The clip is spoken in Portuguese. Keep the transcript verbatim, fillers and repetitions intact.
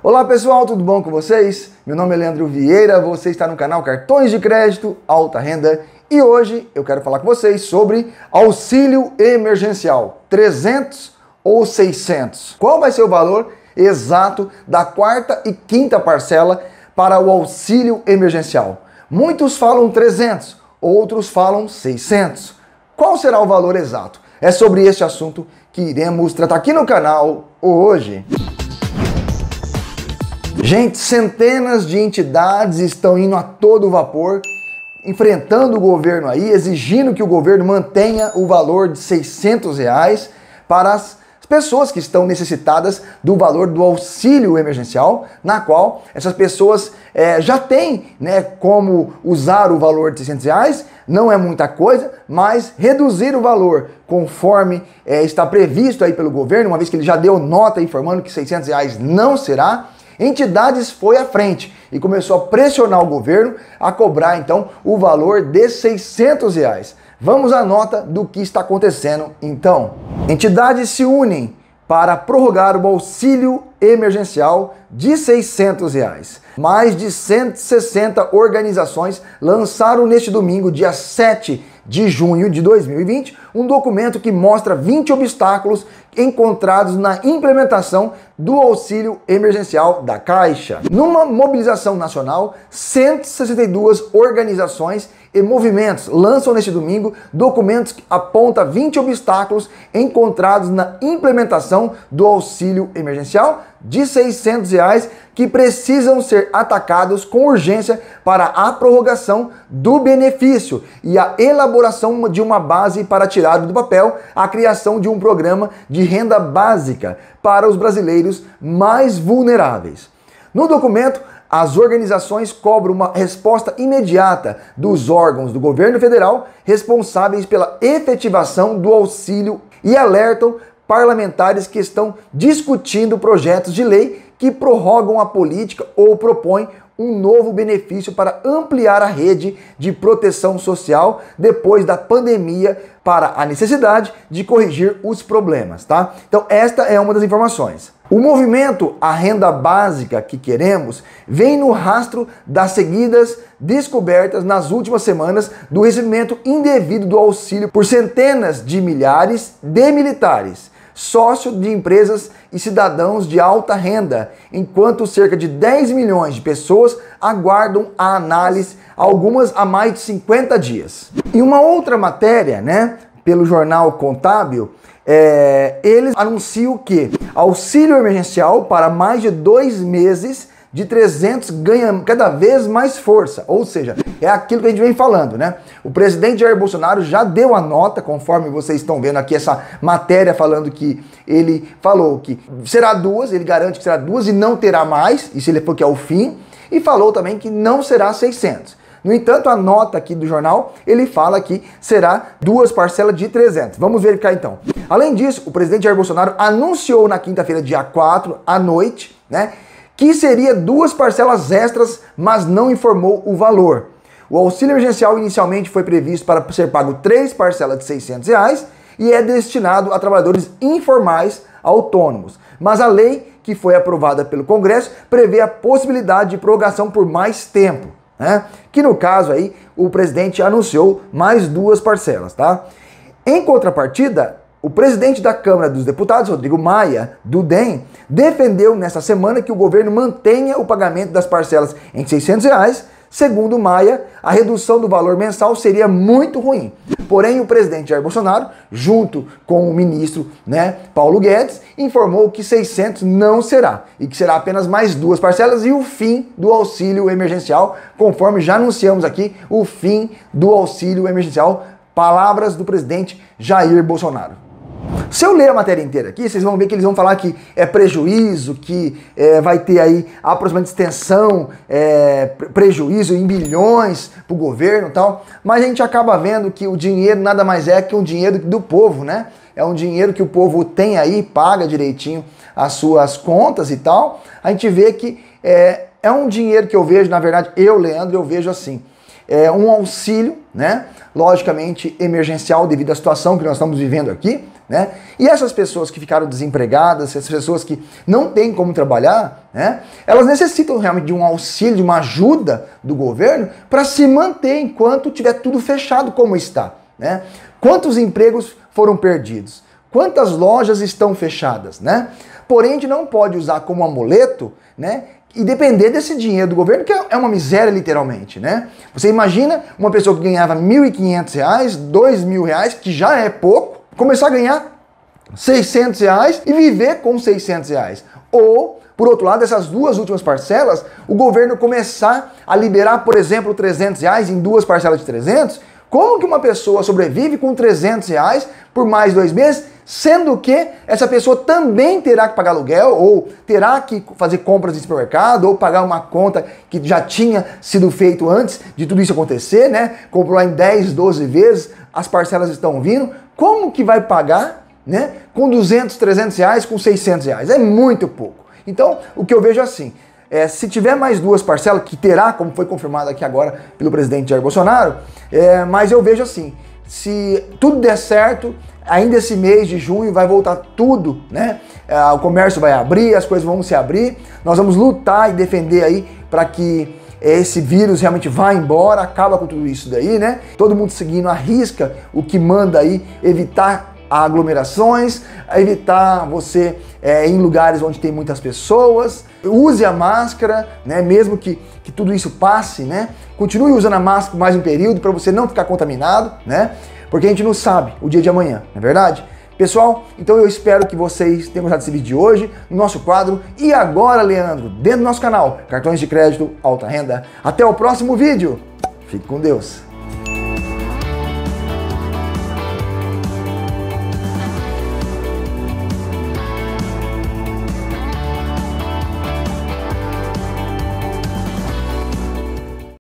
Olá pessoal, tudo bom com vocês? Meu nome é Leandro Vieira, você está no canal Cartões de Crédito Alta Renda e hoje eu quero falar com vocês sobre auxílio emergencial, trezentos ou seiscentos. Qual vai ser o valor exato da quarta e quinta parcela para o auxílio emergencial? Muitos falam trezentos, outros falam seiscentos. Qual será o valor exato? É sobre este assunto que iremos tratar aqui no canal hoje. Gente, centenas de entidades estão indo a todo vapor, enfrentando o governo aí, exigindo que o governo mantenha o valor de seiscentos reais para as pessoas que estão necessitadas do valor do auxílio emergencial, na qual essas pessoas é, já têm, né, como usar o valor de seiscentos reais, não é muita coisa, mas reduzir o valor conforme é, está previsto aí pelo governo, uma vez que ele já deu nota informando que seiscentos reais não será. Entidades foi à frente e começou a pressionar o governo a cobrar então o valor de seiscentos reais. Vamos à nota do que está acontecendo então. Entidades se unem para prorrogar o auxílio emergencial de seiscentos reais. Mais de cento e sessenta organizações lançaram neste domingo, dia sete de junho de dois mil e vinte, um documento que mostra vinte obstáculos encontrados na implementação do auxílio emergencial da Caixa. Numa mobilização nacional, cento e sessenta e duas organizações e movimentos lançam neste domingo documentos que apontam vinte obstáculos encontrados na implementação do auxílio emergencial de seiscentos reais que precisam ser atacados com urgência para a prorrogação do benefício e a elaboração de uma base para tirar do papel a criação de um programa de renda básica para os brasileiros mais vulneráveis. No documento, as organizações cobram uma resposta imediata dos órgãos do governo federal responsáveis pela efetivação do auxílio e alertam parlamentares que estão discutindo projetos de lei que prorrogam a política ou propõem um novo benefício para ampliar a rede de proteção social depois da pandemia para a necessidade de corrigir os problemas, tá? Então esta é uma das informações. O movimento A Renda Básica que Queremos vem no rastro das seguidas descobertas nas últimas semanas do recebimento indevido do auxílio por centenas de milhares de militares, sócios de empresas e cidadãos de alta renda, enquanto cerca de dez milhões de pessoas aguardam a análise, algumas há mais de cinquenta dias. Em uma outra matéria, né, pelo jornal Contábil, é, eles anunciam que auxílio emergencial para mais de dois meses de trezentos ganha cada vez mais força, ou seja, é aquilo que a gente vem falando, né? O presidente Jair Bolsonaro já deu a nota, conforme vocês estão vendo aqui essa matéria falando que ele falou que será duas, ele garante que será duas e não terá mais, isso ele falou que é o fim, e falou também que não será seiscentos. No entanto, a nota aqui do jornal, ele fala que será duas parcelas de trezentos. Vamos verificar então. Além disso, o presidente Jair Bolsonaro anunciou na quinta-feira, dia quatro, à noite, né, que seria duas parcelas extras, mas não informou o valor. O auxílio emergencial inicialmente foi previsto para ser pago três parcelas de seiscentos reais e é destinado a trabalhadores informais autônomos. Mas a lei que foi aprovada pelo Congresso prevê a possibilidade de prorrogação por mais tempo, né? Que no caso aí o presidente anunciou mais duas parcelas, tá? Em contrapartida, o presidente da Câmara dos Deputados, Rodrigo Maia, do D E M, defendeu nesta semana que o governo mantenha o pagamento das parcelas em seiscentos reais. Segundo Maia, a redução do valor mensal seria muito ruim. Porém, o presidente Jair Bolsonaro, junto com o ministro, né, Paulo Guedes, informou que seiscentos não será e que será apenas mais duas parcelas e o fim do auxílio emergencial, conforme já anunciamos aqui, o fim do auxílio emergencial. Palavras do presidente Jair Bolsonaro. Se eu ler a matéria inteira aqui, vocês vão ver que eles vão falar que é prejuízo, que é, vai ter aí aproximadamente extensão, é, prejuízo em bilhões para o governo e tal, mas a gente acaba vendo que o dinheiro nada mais é que um dinheiro do povo, né? É um dinheiro que o povo tem aí, paga direitinho as suas contas e tal. A gente vê que é, é um dinheiro que eu vejo, na verdade, eu, Leandro, eu vejo assim, é um auxílio, né? Logicamente emergencial devido à situação que nós estamos vivendo aqui, né? E essas pessoas que ficaram desempregadas, essas pessoas que não têm como trabalhar, né? Elas necessitam realmente de um auxílio, de uma ajuda do governo para se manter enquanto tiver tudo fechado como está, né? Quantos empregos foram perdidos? Quantas lojas estão fechadas, né? Porém, a gente não pode usar como amuleto, né? E depender desse dinheiro do governo, que é uma miséria literalmente, né? Você imagina uma pessoa que ganhava mil e quinhentos reais, dois mil reais, que já é pouco, começar a ganhar seiscentos reais e viver com seiscentos reais. Ou, por outro lado, essas duas últimas parcelas, o governo começar a liberar, por exemplo, trezentos reais em duas parcelas de trezentos. Como que uma pessoa sobrevive com trezentos reais por mais dois meses, sendo que essa pessoa também terá que pagar aluguel, ou terá que fazer compras em supermercado, ou pagar uma conta que já tinha sido feito antes de tudo isso acontecer, né? Comprou em dez, doze vezes, as parcelas estão vindo. Como que vai pagar, né? Com duzentos, trezentos reais, com seiscentos reais? É muito pouco. Então, o que eu vejo assim, É, se tiver mais duas parcelas, que terá, como foi confirmado aqui agora pelo presidente Jair Bolsonaro, é, mas eu vejo assim, se tudo der certo, ainda esse mês de junho vai voltar tudo, né? É, o comércio vai abrir, as coisas vão se abrir, nós vamos lutar e defender aí para que esse vírus realmente vá embora, acaba com tudo isso daí, né? Todo mundo seguindo à risca o que manda aí, evitar aglomerações, evitar você é, em lugares onde tem muitas pessoas, use a máscara, né, mesmo que, que tudo isso passe, né, continue usando a máscara mais um período para você não ficar contaminado, né, porque a gente não sabe o dia de amanhã, não é verdade? Pessoal, então eu espero que vocês tenham gostado desse vídeo de hoje, no nosso quadro E Agora, Leandro, dentro do nosso canal, cartões de crédito, alta renda. Até o próximo vídeo, fique com Deus!